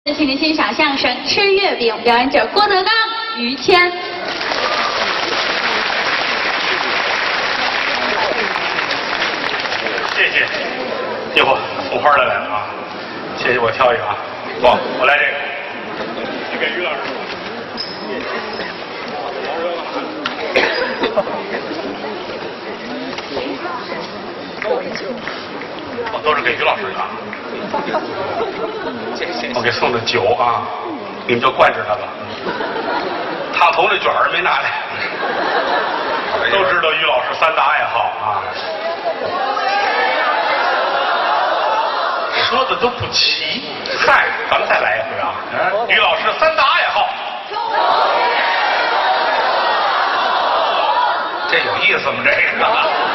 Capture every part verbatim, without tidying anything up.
请您欣赏相声《吃月饼》，表演者郭德纲、于谦。 谢谢，哟呵，送花来了啊！谢谢，我挑一个啊，我我来这个，你给于老师。我都是给于老师的啊。我给送的酒啊，你们就惯着他吧。烫头那卷儿没拿来，都知道于老师三大爱好啊。说的都不齐，嗨，咱们再来一回啊！于老师三大爱好， 这有意思吗？这个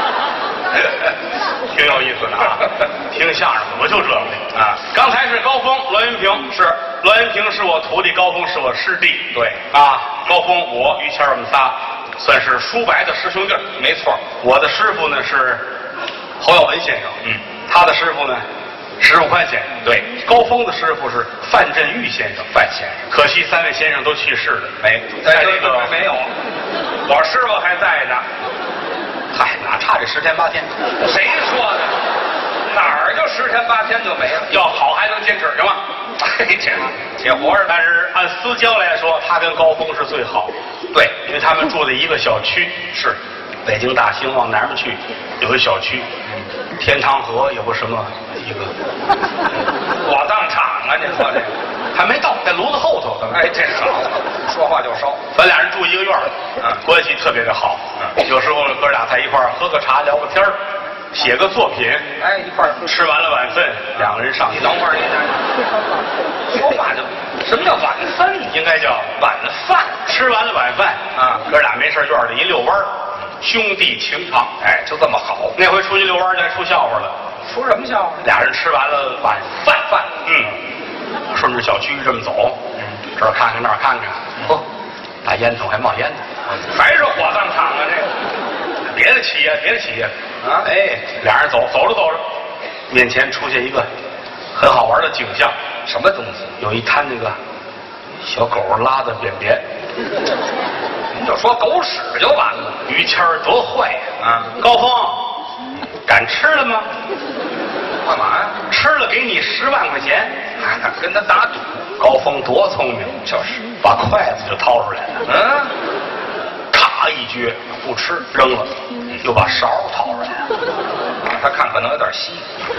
挺有意思的啊！听相声我就这个啊。刚才是高峰、栾云平，是栾云平是我徒弟，高峰是我师弟。 对啊，高峰我于谦我们仨算是叔伯的师兄弟。 没错， 我的师傅呢是侯耀文先生， 嗯， 他的师傅呢石富宽先生。 对， 高峰的师傅是范振钰先生， 范先生。 可惜三位先生都去世了， 没在这个没有，我师傅还在呢。 嗨，哪差这十天八天？ 谁说的？哪儿就十天八天就没了？ 要好还能坚持，行吗？ 哎，这且活着。 但是按私交来说，他跟高峰是最好。 对， 因为他们住在一个小区， 是北京大兴往南边去有一小区，嗯，天堂河有个什么一个火葬场啊？您说这还没到，在炉子后头。 哎，这少说话就烧。 咱俩人住一个院儿， 嗯， 关系特别的好。 嗯， 有时候哥俩在一块儿喝个茶，聊个天儿，写个作品。 哎，一块儿吃完了晚饭，两个人上。 你等会儿，你说话就什么叫晚饭？ 应该叫晚饭。 吃完了晚饭啊， 哥俩没事院里一遛弯儿，兄弟情长。 哎，就这么好。 那回出去遛弯去，还出笑话了。 说什么笑话？ 俩人吃完了晚饭饭， 嗯，顺着小区这么走，嗯，这儿看看那儿看看，嚯，大烟囱还冒烟呢， 还是火葬场啊？这个别的企业，别的企业啊， 哎，俩人走走着走着，面前出现一个很好玩的景象。 什么东西？ 有一滩那个小狗拉的便便。 您就说狗屎就完了。 于谦儿多坏呀！ 啊， 高峰，敢吃了吗？ 干嘛呀？ 吃了给你十万块钱。 跟他打赌。 高峰多聪明， 就是把筷子就掏出来了。 嗯， 咔一撅，不吃扔了，又把勺掏出来了。 啊，他看可能有点稀。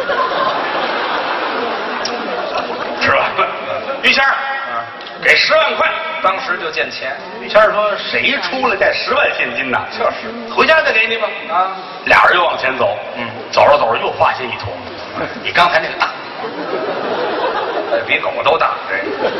吃完了，于谦儿， 啊， 给十万块。 当时就见钱。 于谦儿说：“谁出来带十万现金呐？ 就是， 回家再给你吧。” 啊， 俩人又往前走， 嗯， 走着走着又发现一坨，比刚才那个大， 比狗都大。这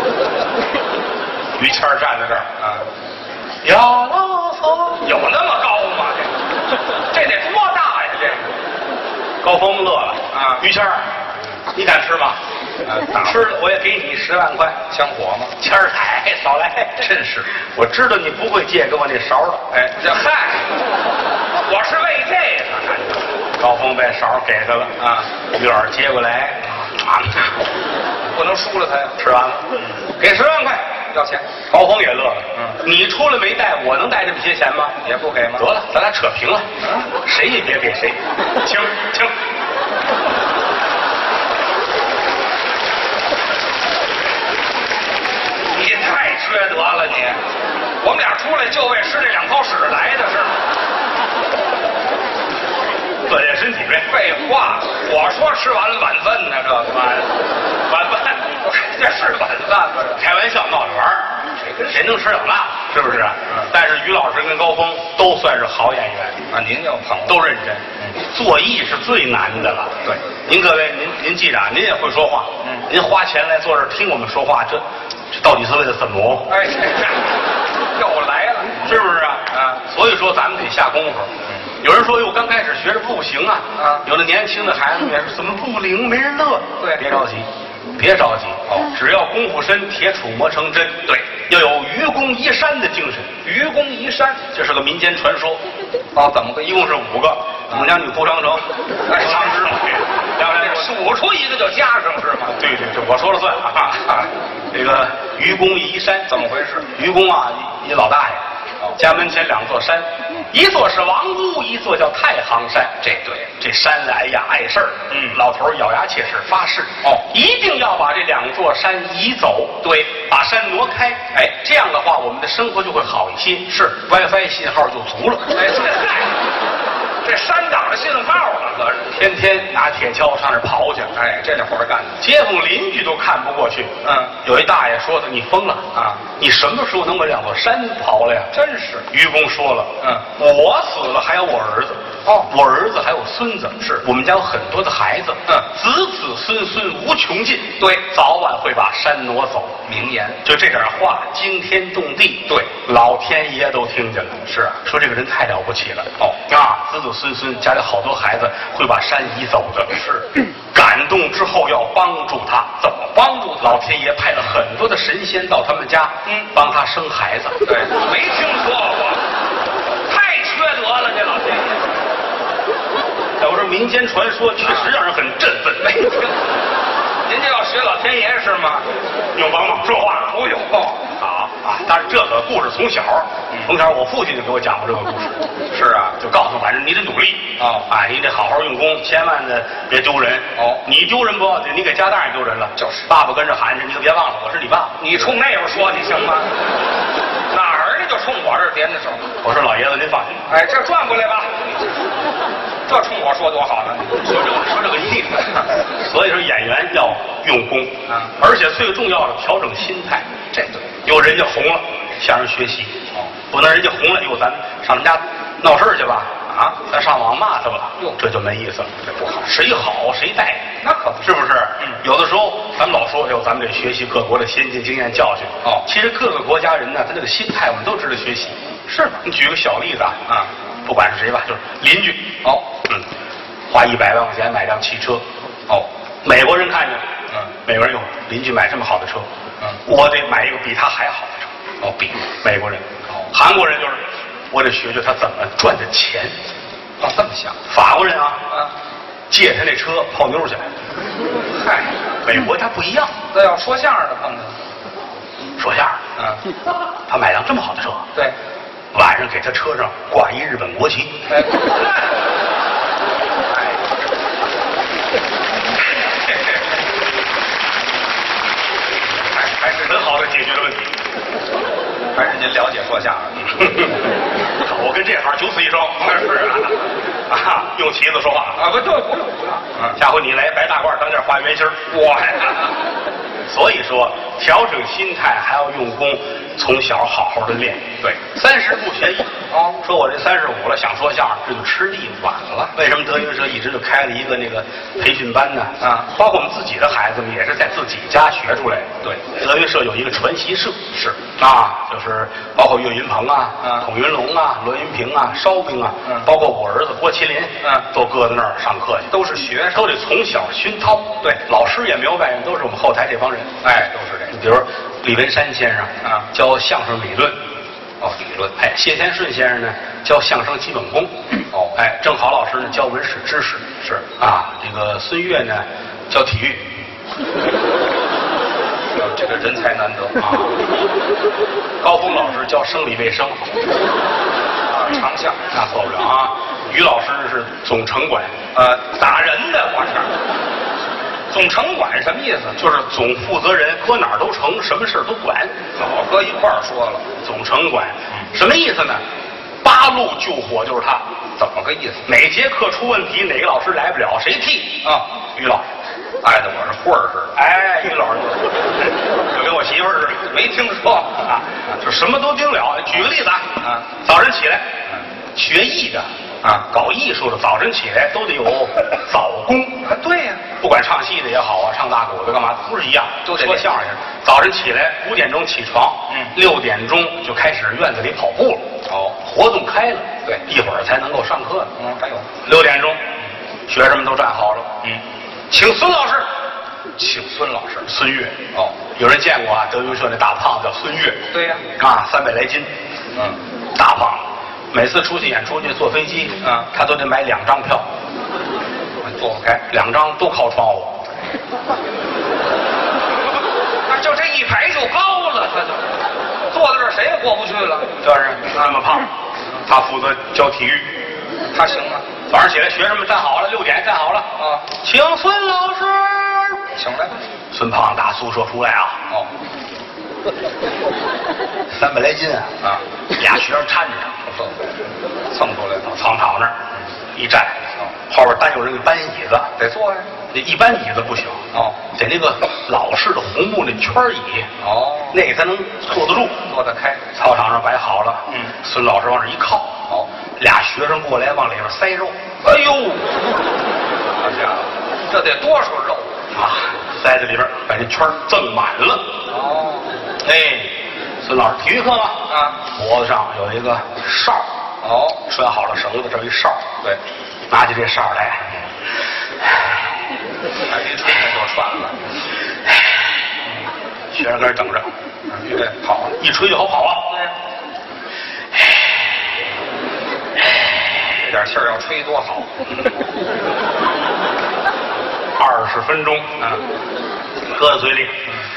于谦儿站在这儿啊， 呀啦嗦， 有那么高吗？这这得多大呀？这个高峰乐了啊， 于谦儿，你敢吃吗？ 啊， 吃了我也给你十万块， 香火吗？ 谦儿，哎，少来， 真是， 我知道你不会借给我那勺的。 哎，这嗨，我是为这个。 高峰把勺给他了啊， 于老师接过来，啊， 不能输了他呀。 吃完了，给十万块， 要钱。 高峰也乐了， 嗯，你你出来没带，我能带这么些钱吗？ 也不给吗？ 得了，咱俩扯平了， 嗯， 谁也别给谁，请请。 你太缺德了你！我们俩出来就为吃这两泡屎来的是吗？ 锻炼身体呗。 废话，我说吃完了晚饭呢，这个晚晚饭， 这是晚饭吗？ 开玩笑闹着玩儿， 谁跟谁能吃了那？是不是？ 嗯。 但是于老师跟高峰都算是好演员啊，您要捧都认真。嗯，做艺是最难的了。 对， 您各位，您您记着啊，您也会说话。 嗯。 您花钱来坐这儿听我们说话，这这到底是为了什么？ 哎，又来了， 是不是啊？ 啊， 所以说咱们得下功夫。 嗯， 有人说哟，刚开始学着不行啊。 啊， 有的年轻的孩子们也说怎么不灵，没人乐。 对， 别着急，别着急。 哦， 只要功夫深，铁杵磨成针。 对， 要有愚公移山的精神。 愚公移山， 这是个民间传说。 哦，怎么个？ 一共是五个。五娘女哭长城， 哎， 长枝。 两两数出一个就加上是吗？ 对对对，我说了算啊。 个愚公移山， 怎么回事？ 愚公啊，一老大爷，家门前两座山，一座是王屋，一座叫太行山。 这对， 这山哎呀碍事儿， 嗯， 老头咬牙切齿发誓， 哦， 一定要把这两座山移走， 对， 把山挪开。哎，这样的话，我们的生活就会好一些，是 WiFi 信号就足了。 哎，这嗨，这山挡着信号了，可是天天拿铁锹上那儿刨去。 哎，这那活儿干的， 街坊邻居都看不过去。 嗯， 有一大爷说他：“你疯了啊！ 你什么时候能把两座山刨了呀？” 真是。 愚公说了：“ 嗯， 我死了还有我儿子。 哦， 我儿子还有孙子。是我们家有很多的孩子。 嗯， 子子孙孙无穷尽。 对， 早晚会把山挪走。 名言， 就这点话惊天动地。 对， 老天爷都听见了。 是啊， 说这个人太了不起了。 哦， 啊，子子孙孙家里好多孩子会把山移走的。 是， 感动之后要帮助他。怎么帮助他？老天爷派了很多的神仙到他们家， 嗯， 帮他生孩子。 对，没听说过，太缺德了，这老天爷。 要说民间传说，确实让人很振奋。 没听，您这要学老天爷是吗？ 用帮忙说话。 哦哟， 好啊！但是这个故事从小，从小我父亲就给我讲过这个故事。 是啊， 就告诉我，反正你得努力哦， 啊，你得好好用功，千万的别丢人。 哦， 你丢人不要紧，你给家大人丢人了。就是，爸爸跟着喊着，你可别忘了，我是你爸。 你冲那边说，你行吗？哪儿呢？就冲我这儿点点手。 我说老爷子，您放心。 哎，这转过来吧。这冲我说多好呢！ 说这个说这个一定，所以说演员要用功啊， 而且最重要的调整心态。 这对， 有人家红了，向人学习。哦，不能人家红了，哟，咱上人家闹事儿去吧？啊，咱上网骂他吧？哟，这就没意思了，这不好。谁好谁带， 那可不是不是？ 嗯， 有的时候咱们老说，哎呦，咱们得学习各国的先进经验教训。 哦， 其实各个国家人呢，他这个心态我们都值得学习。是吗？你举个小例子啊，啊，不管是谁吧，就是邻居。哦，嗯，花一百万块钱买辆汽车。哦，美国人看见，嗯，美国人哟，邻居买这么好的车，嗯，我得买一个比他还好的车。哦，比美国人。哦，韩国人就是，我得学学他怎么赚的钱。 哦，这么想。 法国人啊， 啊， 借他那车泡妞去。 嗨， 美国他不一样。 那要说相声的碰见， 说相声。嗯，他买辆这么好的车。 对。 晚上给他车上挂一日本国旗。哎，还还是很好的解决了问题。 还是您了解说相声。 我跟这行九死一生。是啊，啊，用旗子说话啊，不，对，不用不用。 嗯，下回你来白大褂当点画圆心儿。 我呀， 所以说调整心态还要用功，从小好好的练。对，三十不学艺。哦，说我这三十五了，想说相声，这就吃力晚了。为什么德云社一直就开了一个那个培训班呢？啊，包括我们自己的孩子们也是在自己家学出来的。对，德云社有一个传习社，是啊，就是包括岳云鹏啊、啊孔云龙啊、栾云平啊、烧饼啊，嗯，包括我儿子郭麒麟，嗯，都搁在那儿上课去，都是学生，都得从小熏陶。对，老师也没有外人，都是我们后台这帮人。哎，都是这。你比如李文山先生啊，教相声理论。哦，理论。哎，谢天顺先生呢教相声基本功。哦，哎，郑好老师呢教文史知识。是啊，这个孙越呢教体育。 这个人才难得啊。 高峰老师教生理卫生。 啊，长项那错不了啊。于老师是总城管， 呃，打人的我是。总城管什么意思？ 就是总负责人，搁哪儿都成，什么事都管。 老搁一块儿说了， 总城管，什么意思呢？八路救火就是他， 怎么个意思？ 哪节课出问题，哪个老师来不了，谁替啊？于老师， 爱的我是混儿似的。 哎，于老师，就跟我媳妇儿似的， 没听说啊，就什么都听了。举个例子啊，啊，早晨起来，学艺的。啊，搞艺术的早晨起来都得有早功啊，对呀、啊， 不管唱戏的也好啊，唱大鼓的干嘛都是一样， 都得说相声去。早晨起来五点钟起床，嗯，六点钟就开始院子里跑步了。哦，活动开了，对，一会儿才能够上课。嗯，还有六点钟，学生们都站好了。嗯，请孙老师， 请孙老师， 孙越。哦，有人见过啊？德云社那大胖子叫孙越。 对呀、 啊，啊，三百来斤。嗯，大胖子。每次出去演出去坐飞机，啊，他都得买两张票， 坐不开， 两张都靠窗户。 他就这一排就高了，他就坐在这儿谁也过不去了。 就是那么胖，他负责教体育， 他行啊。 早上起来学生们站好了，六点站好了啊， 请孙老师。 请来吧。 孙胖打宿舍出来啊， 哦， 三百来斤啊， 啊， 俩学生搀着他， 蹭出来到操场那儿一站，后边单有人给搬椅子， 得坐呀。 那一般椅子不行哦， 得那个老式的红木那圈椅， 哦， 那个才能坐得住， 坐得开。 操场上摆好了， 嗯， 孙老师往这一靠， 好， 俩学生过来往里边塞肉， 哎呦，好家伙，这得多少肉啊！塞在里边，把这圈赠满了。 哦， 哎，孙老师体育课吗？ 啊， 脖子上有一个哨， 哦， 拴好了绳子，这有一哨， 对， 拿起这哨来， 还没吹开就喘了。 学生跟这等着， 预备跑了， 一吹就好跑啊。 这点气儿要吹多好。 二十分钟啊，搁在嘴里，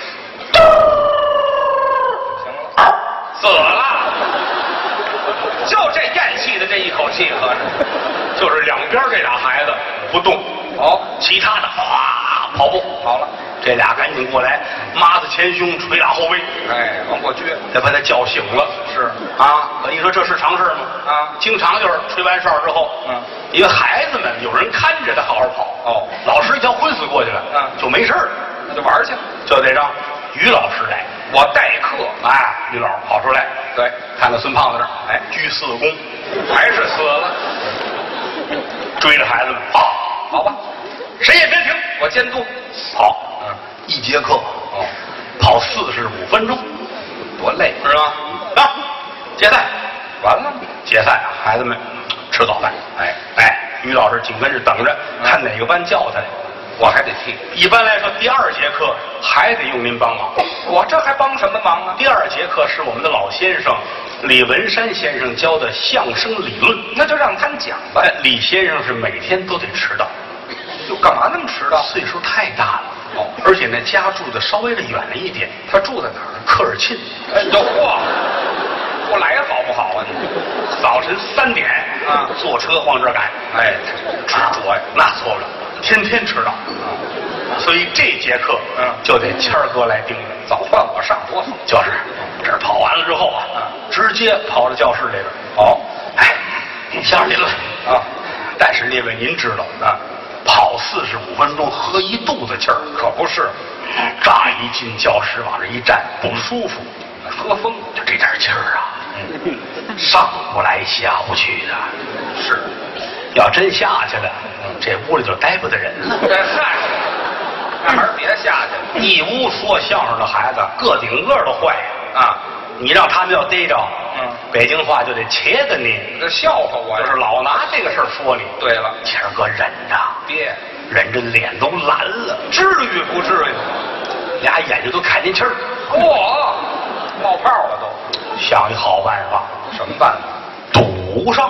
行了，死了，就这咽气的这一口气，合着就是两边这俩孩子不动， 哦， 其他的哗跑步好了， 这俩赶紧过来，抹子前胸，捶打后背， 哎，往过撅， 得把他叫醒了。 是啊，可你说这是常事吗？ 啊， 经常就是吹完哨之后， 嗯， 因为孩子们有人看着他好好跑， 哦， 老师一条昏死过去了， 嗯， 就没事了， 那就玩去， 就得让于老师来， 我代课， 哎，于老师跑出来， 对， 看到孙胖子这儿， 哎， 鞠四个躬， 还是死了， 追着孩子们跑， 好吧， 谁也别停， 我监督， 跑， 嗯， 一节课， 哦， 跑四十五分钟， 多累， 是吧？啊，解散， 完了， 解散，孩子们吃早饭。 哎哎，于老师紧跟着等着，看哪个班叫他来。 我还得替， 一般来说，第二节课还得用您帮忙。 我这还帮什么忙啊？ 第二节课是我们的老先生李文山先生教的相声理论。 那就让他讲吧。 哎，李先生是每天都得迟到， 又干嘛那么迟到？ 岁数太大了。 哦， 而且呢，家住的稍微的远了一点。 他住在哪儿？ 科尔沁。 哎，这嚯，不来好不好啊？你早晨三点啊， 坐车往这儿赶。 哎，执着呀， 那错不了，天天迟到。所以这节课， 嗯， 就得谦儿哥来盯着。 早换我上多好。 就是这儿跑完了之后啊， 嗯， 直接跑到教室里边。 好， 哎，相声理论啊， 但是列位您知道啊，跑四十五分钟喝一肚子气儿， 可不是， 乍一进教室往这一站不舒服， 喝风就这点气儿啊，嗯，上不来下不去的。 是， 要真下去了，这屋里就待不得人了。 这嗨，那还是别下去了。 一屋说相声的孩子，个顶个都坏呀！ 啊， 你让他们要逮着， 嗯， 北京话就得切的你， 这笑话我呀。 就是老拿这个事儿说你。 对了， 谦儿哥忍着， 别， 忍着脸都蓝了， 至于不至于？ 俩眼睛都看进气儿。 嚯，冒泡了都。 想一好办法， 什么办法？ 堵上。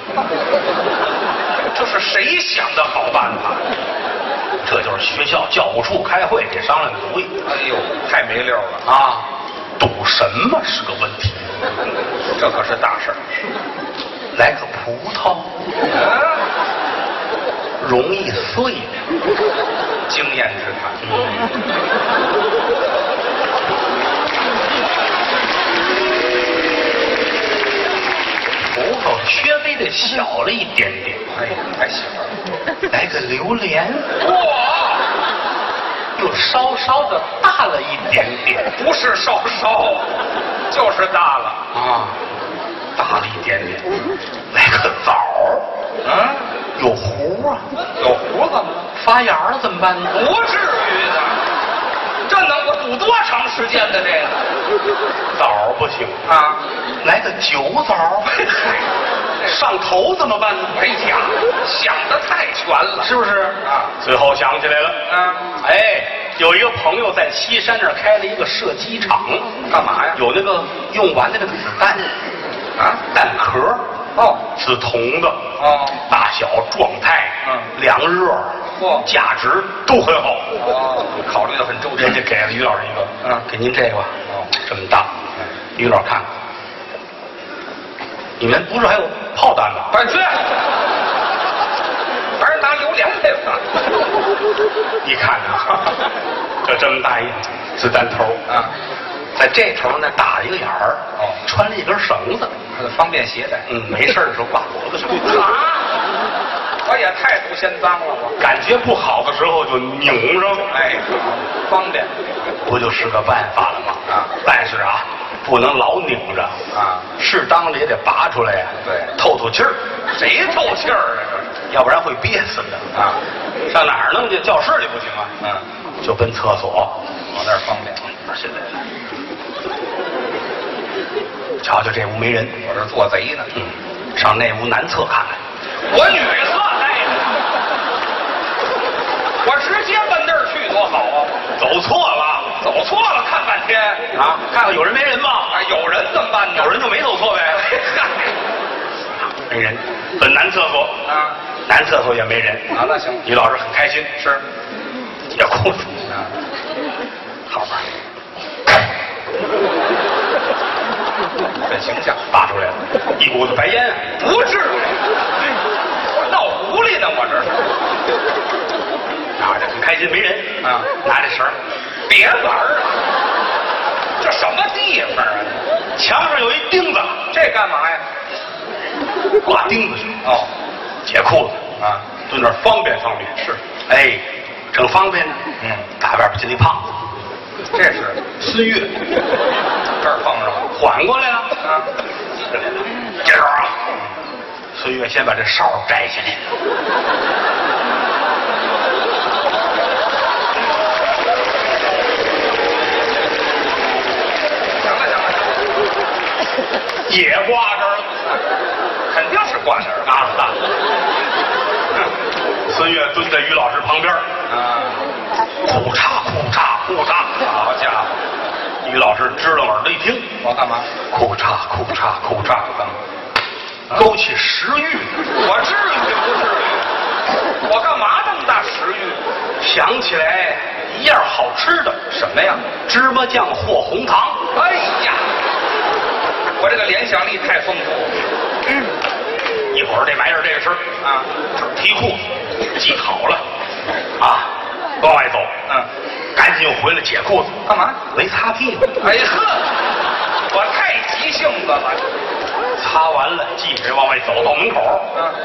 这是谁想的好办法？ 这就是学校教务处开会给商量的主意。 哎呦，太没溜了啊！堵什么是个问题？ 这可是大事儿。 来个葡萄， 啊， 容易碎的。 经验之谈。 葡萄稍微的小了一点点。 哎，还行。 来个榴莲， 哇， 又稍稍的大了一点点。 不是稍稍，就是大了啊，大了一点点。来个枣儿， 啊， 有核啊， 有胡子吗？ 发芽了怎么办呢？ 不至于的，这能我堵多长时间的这个？ 枣儿不行啊， 来个酒枣儿，上头怎么办呢？ 哎呀，想的太全了， 是不是啊？ 最后想起来了， 啊， 哎，有一个朋友在西山那儿开了一个射击场， 干嘛呀？ 有那个用完的那个子弹， 啊， 弹壳， 哦， 紫铜的， 哦， 大小状态， 嗯， 凉热， 嚯， 价值都很好。 哦，考虑的很周全。 人家给了于老师一个， 嗯， 给您这个吧。 哦， 这么大，于老师看看，你们不是还有炮弹吗？ 快去！还是拿榴莲来吧。 你看啊，就这么大一子弹头啊， 在这头呢打一个眼儿， 哦， 穿了一根绳子， 方便携带。 嗯，没事的时候挂脖子上。 啊，我也太不嫌脏了，我感觉不好的时候就拧上， 哎，方便， 不就是个办法了吗？ 啊， 但是啊，不能老拧着啊， 适当的也得拔出来呀。 对， 透透气儿。 谁透气儿啊？ 要不然会憋死的啊！ 上哪儿弄去？教室里不行啊。 嗯， 就奔厕所， 往那儿方便。 现在，瞧瞧这屋没人， 我这做贼呢。 嗯，上那屋南侧看看。 我女厕在呢，我直接奔那儿去多好啊！ 走错了， 走错了，看半天啊，看看有人没人吗？ 啊，有人怎么办呢？ 有人就没走错呗。没人，奔男厕所啊， 男厕所也没人啊，那行， 于老师很开心， 是解裤子啊， 好吧， 很形象， 拔出来了，一股子白烟啊， 不至于，我闹狐狸呢，我这是， 拿着很开心，没人啊， 拿着绳， 别玩啊，这什么地方啊？ 墙上有一钉子， 这干嘛呀？ 挂钉子去哦， 解裤子啊， 蹲那儿方便方便是，哎，正方便呢， 嗯， 打外边进一胖子， 这是孙越， 这儿碰上了， 缓过来了啊， 这时候啊，孙越先把这哨摘下来， 行了行了， 也挂这儿了。 肯定是挂那儿啊！孙越蹲在于老师旁边， 啊， 裤衩裤衩裤衩， 好家伙！ 于老师支棱耳朵一听， 我干嘛？ 裤衩裤衩裤衩，勾起食欲。 我至于不至于？我干嘛那么大食欲？ 想起来一样好吃的， 什么呀？ 芝麻酱和红糖。 哎呀，我这个联想力太丰富了。 嗯，一会儿得买点这个吃啊， 提裤子系好了啊，往外走。 嗯， 赶紧回来解裤子。 干嘛？ 没擦屁股。 哎呵，我太急性子了。 擦完了，继续往外走到门口。 嗯，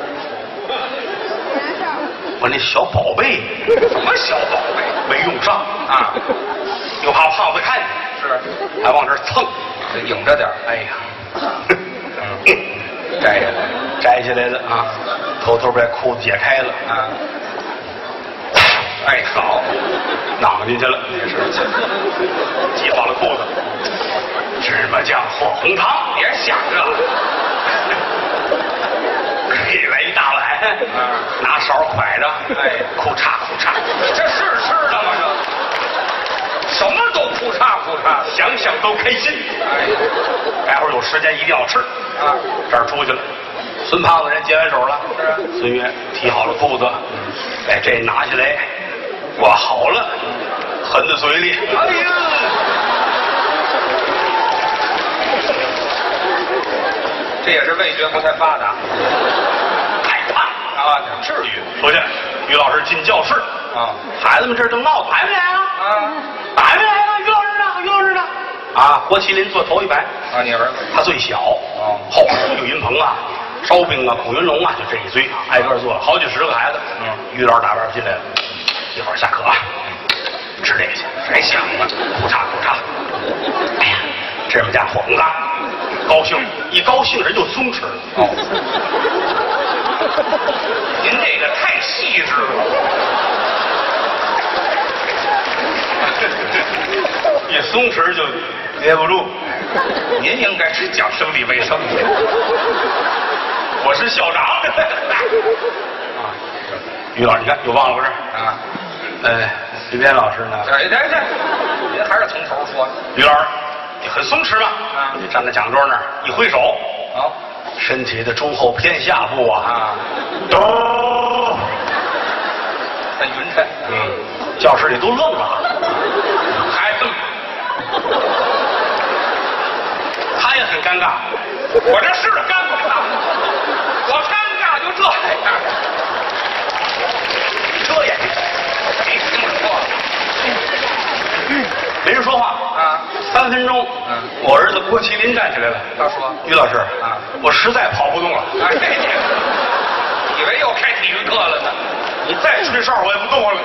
我那小宝贝， 什么小宝贝没用上啊？ 又怕胖子看见， 是， 还往这儿蹭， 得影着点。 哎呀， 嗯，摘下来， 摘下来了啊，偷偷把裤子解开了啊。哎，好， 囊进去了， 也是， 系好了裤子，芝麻酱和红糖， 别想这个。 给来一大碗， 啊， 拿勺蒯着， 哎， 裤衩裤衩， 这是吃的吗？这什么都裤衩裤衩， 想想都开心。 哎， 待会儿有时间一定要吃。 啊， 这儿出去了，孙胖子人接完手了， 是啊， 孙越提好了裤子，把这拿下来，挂好了，含在嘴里。 哎呀，这也是味觉不太发达。 害怕啊， 至于？出去，于老师进教室啊， 孩子们这儿正闹，还没来啊？ 啊， 还没来啊？于老师呢？于老师呢？啊，郭麒麟坐头一排。 啊，你儿子他最小， 哦， 后边有岳云鹏啊、烧饼啊、孔云龙啊，就这一堆，挨个坐了好几十个孩子。 嗯， 于老师打边进来了，一会儿下课啊，吃这个去， 还想呢？ 裤衩裤衩，哎呀，芝麻酱和红糖，高兴，一高兴人就松弛。 哦，您这个太细致了， 一松弛就憋不住。 您应该是讲生理卫生的。 我是校长。啊，于老师，你看又忘了不是？ 啊， 呃，于边老师呢？ 哎，这这，您还是从头说。 于老师，你很松弛吧？ 啊， 你站在讲桌那儿一挥手， 好， 身体的中后偏下部啊， 啊， 都很匀称。 嗯，教室里都愣了， 孩子们， 他也很尴尬。 我这是尴尬，我尴尬就这样， 这也没听说。 没人说话啊。 三分钟， 嗯， 我儿子郭麒麟站起来了。 他说：“ 于老师啊， 我实在跑不动了。” 哎，以为又开体育课了呢。 你再吹哨我也不动了。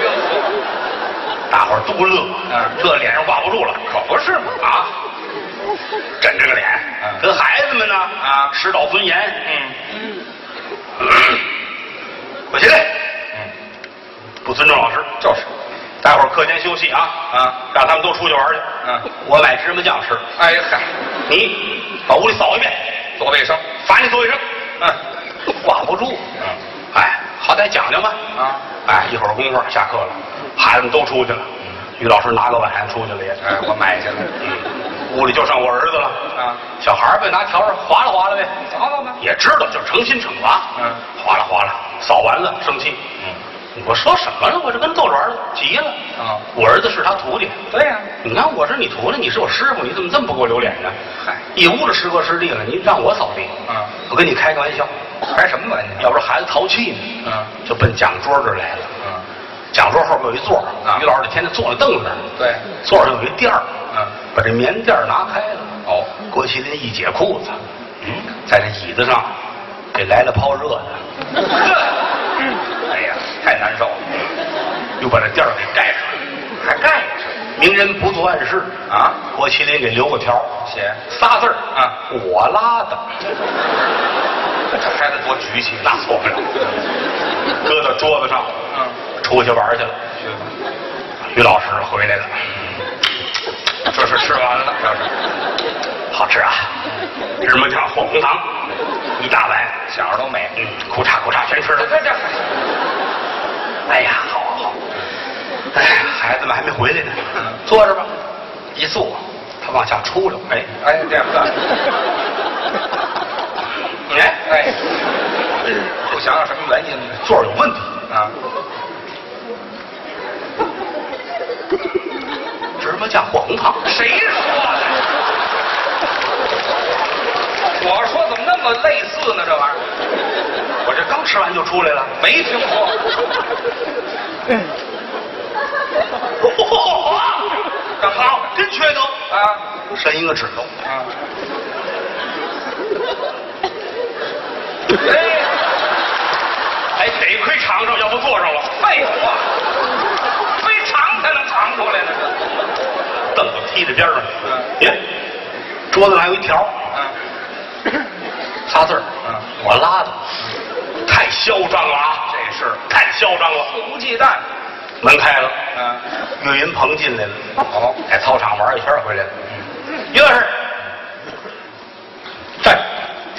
大伙儿都乐， 嗯， 这脸上挂不住了， 可不是嘛啊！枕着个脸， 嗯， 跟孩子们呢啊师道尊严。 嗯嗯，郭麒麟， 嗯， 不尊重老师， 就是。 待会儿课间休息啊啊， 让他们都出去玩去。 嗯， 我买芝麻酱吃。 哎嗨， 你把屋里扫一遍， 做卫生。 罚你做卫生。 嗯， 挂不住。 嗯， 哎，好歹讲究嘛。 啊， 哎，一会儿功夫下课了，孩子们都出去了。于老师拿个碗出去了也。 哎，我买去了。 嗯，屋里就剩我儿子了。 啊， 小孩儿呗，拿笤帚划拉划拉呗， 找找吧。 也知道就是诚心惩罚。 嗯， 划拉划拉，扫完了生气。 嗯， 我说什么了？我这跟逗着玩儿了，急了。 啊， 我儿子是他徒弟。 对呀。 你看我是你徒弟，你是我师傅，你怎么这么不给我留脸呢？ 嗨， 一屋子师哥师弟了，你让我扫地。 嗯， 我跟你开个玩笑， 开什么玩笑？ 要不是孩子淘气呢， 嗯， 就奔讲桌这儿来了。 嗯， 讲桌后边有一座， 啊于老师天天坐在凳子那儿。 对， 座上有一垫儿。 嗯， 把这棉垫儿拿开了。 哦， 郭麒麟一解裤子，嗯，在这椅子上给来了泡热的。 哎呀，太难受了， 又把这垫儿给盖上， 还盖上。 明人不做暗事啊。 郭麒麟给留个条， 写仨字儿啊， 我拉的。 这孩子多局气， 那错不了。搁到桌子上， 嗯， 出去玩去了。 去吧。 于老师回来了， 这是吃完了，这是好吃啊！芝麻酱和红糖，一大碗， 小孩都美。 嗯，库嚓库嚓全吃了。 这这， 哎呀，好好好。哎呀，孩子们还没回来呢， 嗯， 坐着吧。一坐，他往下出溜。哎哎，这样干。 哎哎，不想想什么原因呢？ 座儿有问题啊。 芝麻酱和红糖， 谁说的？我说怎么那么类似呢？这玩意儿， 我这刚吃完就出来了。 没听说。 这好，真缺德啊！ 伸一个指头。 啊！哎， 哎，得亏尝上，要不坐上了。 废话，非尝才能尝出来呢。 凳子踢在边上。 嗯， 耶，桌子上还有一条， 嗯， 仨字儿， 嗯， 我拉的，太嚣张了啊！ 这是太嚣张了。 肆无忌惮。 门开了， 嗯， 岳云鹏进来了。 哦， 在操场玩一圈回来了。于老师，站着，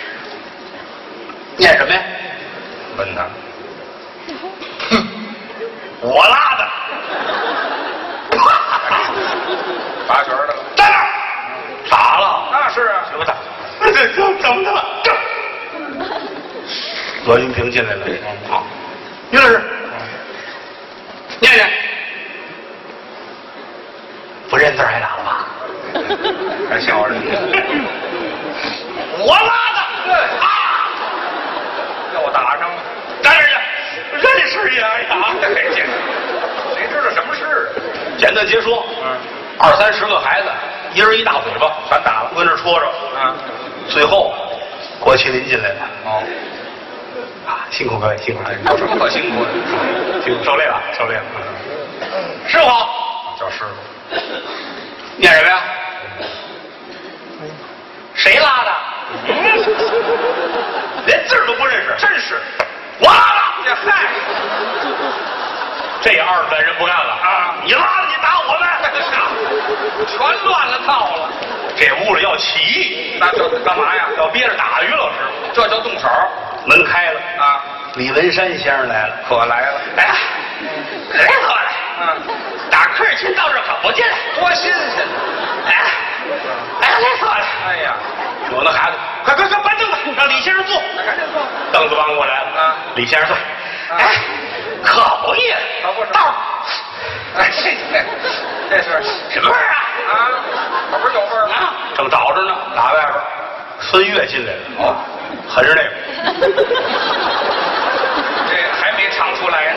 念什么呀？ 问他， 哼，我拉的。 拔旋的了。 在那儿，傻了。 那是啊。 什么的？这怎么的了？这。罗云平进来了。好，于老师，念念。不认字还打了吧？ 还笑着。 我拉的啊！ 又打上了。 站那儿去，认识呀！哎呀， 这谁知道什么事？ 简短截说， 嗯， 二三十个孩子，一人一大嘴巴， 全打了， 跟那戳着。 嗯， 最后，郭麒麟进来了。 哦， 啊，辛苦各位，辛苦各位， 有什么可辛苦的？ 辛苦，受累了，受累了。师傅好， 叫师傅。 念什么呀？谁拉的？连字儿都不认识， 真是。 我拉的。 这嗨， 这二十来人不干了啊！ 你拉的，你打我们， 全乱了套了。 这屋里要起义， 那这干嘛呀？ 要憋着打于老师。 这叫动手。 门开了啊！ 李文山先生来了， 可来了。 哎呀，来可来。 嗯， 打科尔沁到这儿可不进来， 多新鲜！ 哎，哎呀，来可来。 哎呀， 有那孩子，快快快搬凳子，让李先生坐。 那赶紧坐。 凳子搬过来了。 啊， 李先生坐。哎， 可不也， 可不是道儿。 哎，这这是什么味儿啊？ 啊，可不是有味儿吗？ 啊，正找着呢，打外边，孙越进来了。哦，还是那个。 这还没唱出来呢。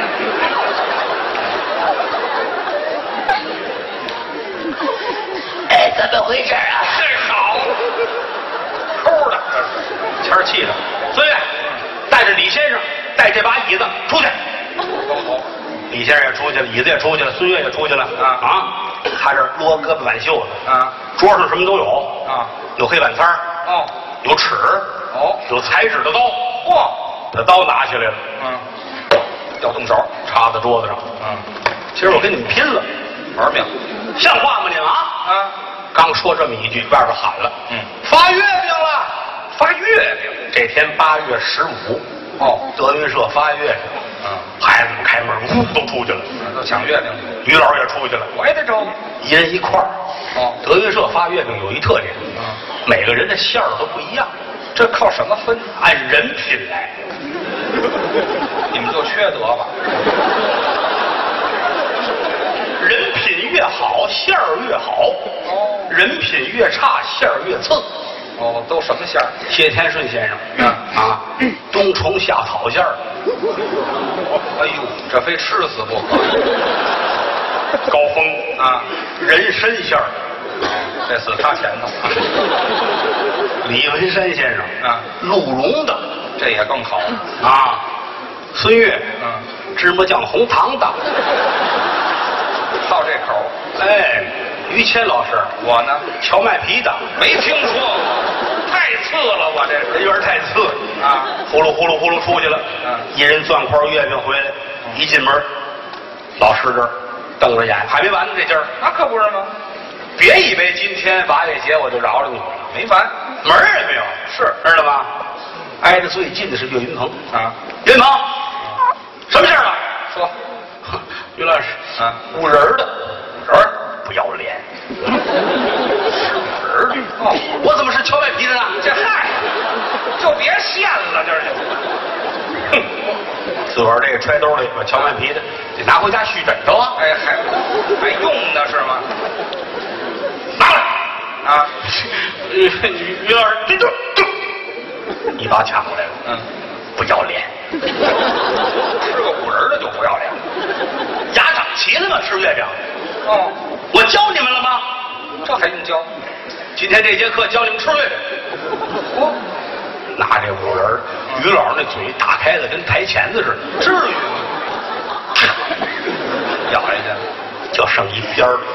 哎，怎么回事啊？ 这好，抠的， 谦儿气的。孙越，带着李先生，带这把椅子出去。 都走。 李先生也出去了，椅子也出去了，孙越也出去了。 啊啊，他这撸胳膊挽袖子。 啊， 桌上什么都有。 啊， 有黑板擦儿。 哦， 有尺。 哦， 有裁纸的刀。 嚯， 把刀拿起来了。 嗯，要动手， 插在桌子上。 嗯， 今儿我跟你们拼了， 玩命， 像话吗你们啊？ 啊， 刚说这么一句，外边喊了， 嗯， 发月饼了。 发月饼， 这天八月十五， 哦， 德云社发月饼， 嗯， 孩子们开门，呜都出去了， 都抢月饼去， 于老师也出去了， 我也得招。 一人一块儿。 哦， 德云社发月饼有一特点， 嗯， 每个人的馅儿都不一样， 这靠什么分？ 按人品来。 你们就缺德吧？ 人品越好，馅儿越好； 哦， 人品越差，馅儿越蹭。 哦，都什么馅儿？ 谢天顺先生， 嗯啊，冬虫夏草馅儿， 哎呦，这非吃死不可。 高峰啊， 人参馅儿， 这死他前头。 李文山先生啊， 鹿茸的， 这也更好。 啊，孙越， 嗯， 芝麻酱红糖的， 好这口。 哎，于谦老师， 我呢， 荞麦皮的， 没听说过，太次了，我这人缘太次啊， 呼噜呼噜呼噜出去了， 嗯， 一人攥块月饼回来，一进门，老师这儿瞪着眼，还没完呢，这劲儿， 那可不是吗？ 别以为今天八月节我就饶了你了， 没完。 门儿也没有， 是知道吗？挨着最近的是岳云鹏啊， 岳云鹏，什么事儿啊？ 说， 于老师， 啊， 五人儿的人儿不要脸，人儿的， 哦， 我怎么是荞麦皮的呢？ 这嗨，就别现了，这是。 哼，自个儿这个揣兜里把荞麦皮的得拿回家续枕头啊！ 哎，还还用的是吗？ 拿来啊， 于于老师，这就一把抢过来了， 嗯， 不要脸， 吃个五仁的就不要脸。 牙长齐了吗？吃月饼？ 哦， 我教你们了吗？ 这还用教？ 今天这节课教你们吃月饼。 哦， 拿这五仁，于老师那嘴打开的跟台钳子似的，至于吗？ 咬下去， 就剩一边儿，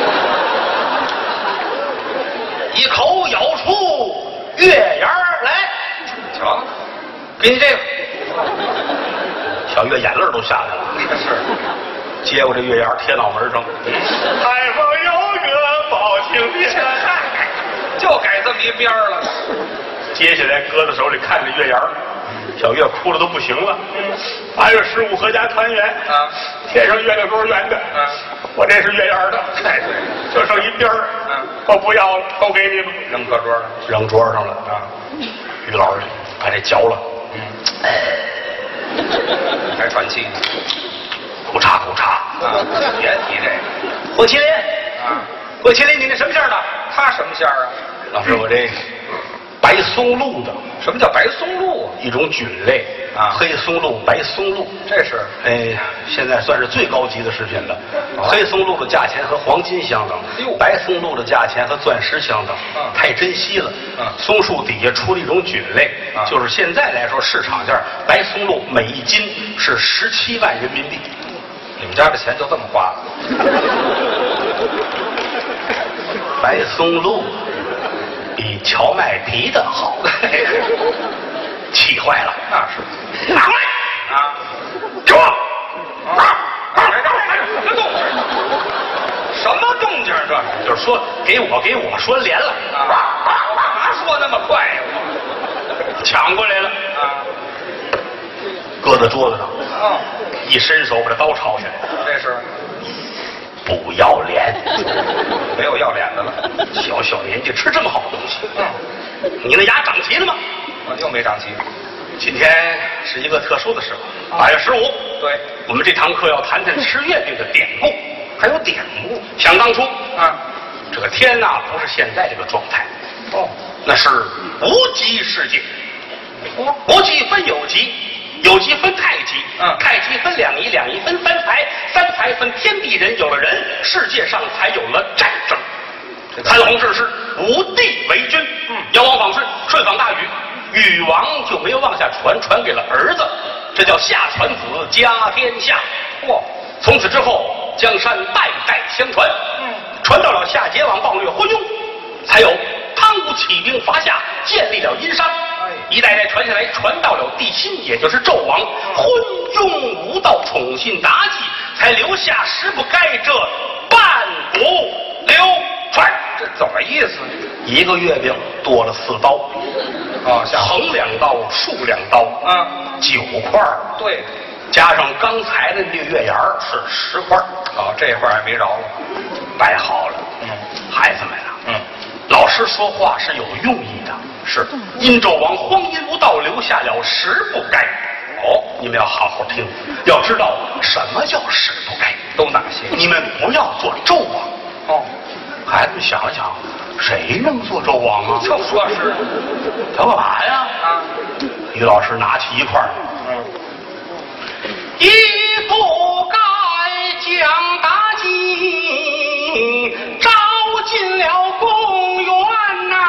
一口咬出月牙儿来。 瞧， 给你这个，小月眼泪都下来了。 是， 接过这月牙贴脑门上，海上有个包青天， 就改这么一边了。 接下来搁在手里看着月牙，小月哭的都不行了。八月十五合家团圆啊， 天上月亮多圆的， 嗯， 我这是月牙的， 哎对， 就剩一边儿， 嗯， 我不要了，都给你们， 扔课桌上扔桌上了啊。 于老师把这嚼了， 嗯，还喘气呢。 咕嚓咕嚓啊，别提这个郭麒麟啊， 郭麒麟，你那什么馅儿的？ 他什么馅儿啊？ 老师，我这白松露的什么叫白松露啊？ 一种菌类啊黑松露、白松露， 这是哎，现在算是最高级的食品了。 哦黑松露的价钱和黄金相等哟， 白松露的价钱和钻石相等， 嗯太珍惜了。 嗯松树底下出了一种菌类， 啊就是现在来说市场价白松露每一斤是十七万人民币。 你们家的钱就这么花了？ 白松露比荞麦皮的好，气坏了。 那是拿来啊， 给我！ 啊！哎哎哎，什么动静？什么动静？这是就是说给我给我说连了啊！我干嘛说那么快呀？我抢过来了， 啊， 搁在桌子上， 哦， 一伸手把这刀抄下来， 这是不要脸， 没有要脸的了。 小小年纪吃这么好的东西， 嗯， 你那牙长齐了吗？ 我又没长齐。 今天是一个特殊的时候，八月十五。 对， 我们这堂课要谈谈吃月饼的典故， 还有典故。 想当初啊， 这个天呐，不是现在这个状态， 哦， 那是无极世界。 哦， 无极分有极，有极分太极， 嗯太极分两仪，两仪分三才，三才分天地人，有了人，世界上才有了战争。参洪治世，武帝为君， 嗯， 尧王访舜，舜访大禹，禹王就没有往下传，传给了儿子，这叫下传子，家天下。 嚯， 从此之后，江山代代相传， 嗯， 传到了夏桀王暴虐昏庸，才有汤武起兵伐夏，建立了殷商。一代代传下来，传到了帝辛，也就是纣王，昏庸无道，宠信妲己，才留下食不该这半古流传。 这怎么意思？ 一个月饼多了四刀， 哦，像横两刀，竖两刀， 啊， 九块。 对， 加上刚才的那个月牙儿是十块。 好，这块还没着了。 摆好了， 嗯， 孩子们啊， 嗯， 老师说话是有用意的。是，殷纣王荒淫无道，留下了食不该。哦，你们要好好听，要知道什么叫食不该， 都哪些？ 你们不要做纣王。 哦， 孩子们想想，谁能做纣王啊？ 就说是， 他干嘛呀？ 啊， 于老师拿起一块儿， 嗯， 一不该将妲己招进了公园呐、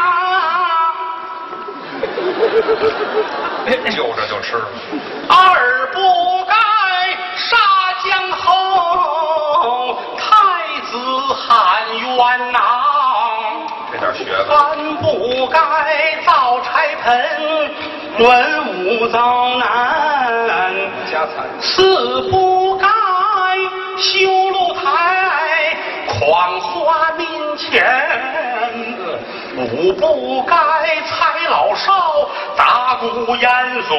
就着就吃。 二不该杀姜后太子喊冤呐、 这点学问。 三不该造柴盆文武遭难， 加餐。 四不该修露台狂花民钱，五不该采老少打鼓言损，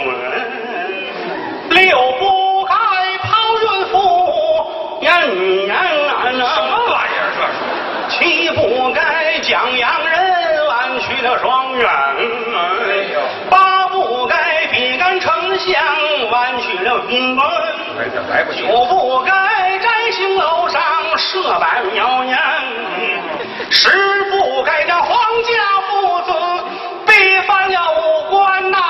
六不该抛孕妇言言难啊！ 什么玩意儿这是？ 七不该将洋人弯曲了双眼，八不该比干丞相弯曲了兵棍， 哎，这来不及。 九不该摘星楼上设摆谣言，十不该将皇家父子逼翻了五官呐、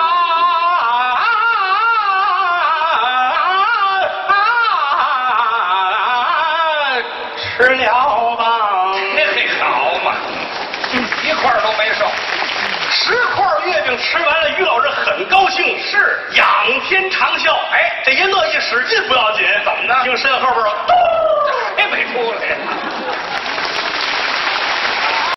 吃了吧， 嘿嘿，好嘛，一块儿都没剩。 十块月饼吃完了，于老师很高兴， 是仰天长啸。哎，这一乐一使劲不要紧， 怎么呢听身后边儿， 还没出来。